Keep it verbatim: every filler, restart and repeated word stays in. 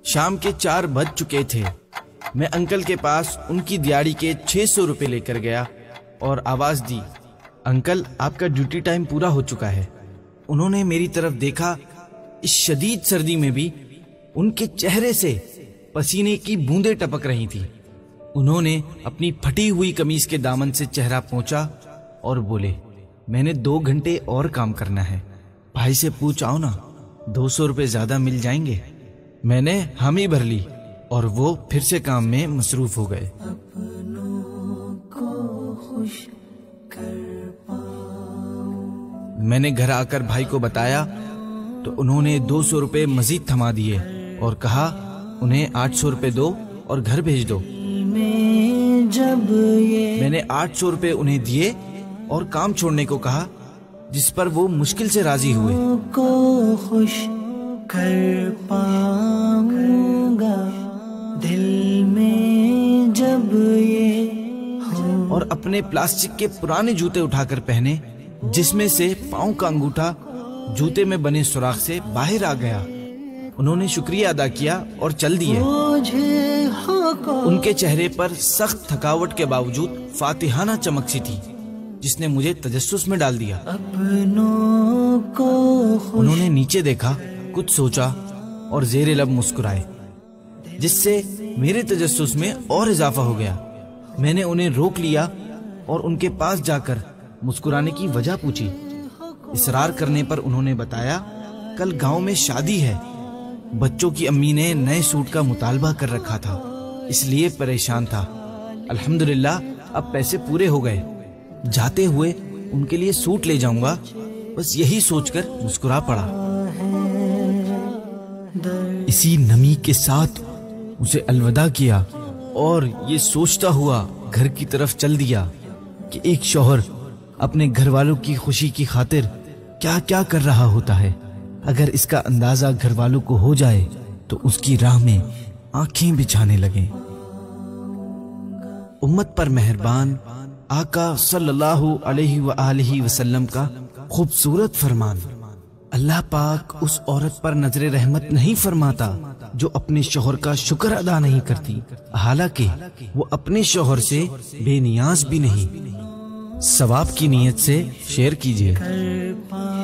شام کے چار بج چکے تھے۔ میں انکل کے پاس ان کی دیہڑی کے چھ سو روپے لے کر گیا اور آواز دی، انکل آپ کا ڈیوٹی ٹائم پورا ہو چکا ہے۔ انہوں نے میری طرف دیکھا۔ اس شدید سردی میں بھی ان کے چہرے سے پسینے کی بوندیں ٹپک رہی تھی۔ انہوں نے اپنی پھٹی ہوئی قمیض کے دامن سے چہرہ پونچھا اور بولے، میں نے دو گھنٹے اور کام کرنا ہے، بھائی سے پوچھ آؤ نا، دو سو روپے زیادہ مل جائیں گے۔ میں نے حامی بھر لی اور وہ پھر سے کام میں مصروف ہو گئے۔ میں نے گھر آ کر بھائی کو بتایا تو انہوں نے دو سو روپے مزید تھما دیے اور کہا انہیں آٹھ سو روپے دو اور گھر بھیج دو۔ میں نے آٹھ سو روپے انہیں دیے اور کام چھوڑنے کو کہا، جس پر وہ مشکل سے راضی ہوئے۔ خوش کر پاؤں گا دل میں جب یہ، اور اپنے پلاسٹک کے پرانے جوتے اٹھا کر پہنے، جس میں سے پاؤں کا انگوٹھا جوتے میں بنے سوراخ سے باہر آ گیا۔ انہوں نے شکریہ ادا کیا اور چل دیے۔ ان کے چہرے پر سخت تھکاوٹ کے باوجود فاتحانہ چمک سی تھی، جس نے مجھے تجسس میں ڈال دیا۔ انہوں نے نیچے دیکھا، کچھ سوچا اور زیر لب مسکرائے، جس سے میرے تجسس میں اور اضافہ ہو گیا۔ میں نے انہیں روک لیا اور ان کے پاس جا کر مسکرانے کی وجہ پوچھی۔ اصرار کرنے پر انہوں نے بتایا، کل گاؤں میں شادی ہے، بچوں کی امی نے نئے سوٹ کا مطالبہ کر رکھا تھا، اس لیے پریشان تھا۔ الحمدللہ اب پیسے پورے ہو گئے، جاتے ہوئے ان کے لیے سوٹ لے جاؤں گا، بس یہی سوچ کر مسکرا پڑا۔ اسی نمی کے ساتھ اسے الوداع کیا اور یہ سوچتا ہوا گھر کی طرف چل دیا کہ ایک شوہر اپنے گھر والوں کی خوشی کی خاطر کیا کیا کر رہا ہوتا ہے۔ اگر اس کا اندازہ گھر والوں کو ہو جائے تو اس کی راہ میں آنکھیں بچھانے لگیں۔ امت پر مہربان آقا صلی اللہ علیہ وآلہ وسلم کا خوبصورت فرمان، اللہ پاک اس عورت پر نظر رحمت نہیں فرماتا جو اپنے شوہر کا شکر ادا نہیں کرتی، حالانکہ وہ اپنے شوہر سے بے نیاز بھی نہیں۔ ثواب کی نیت سے شیئر کیجیے۔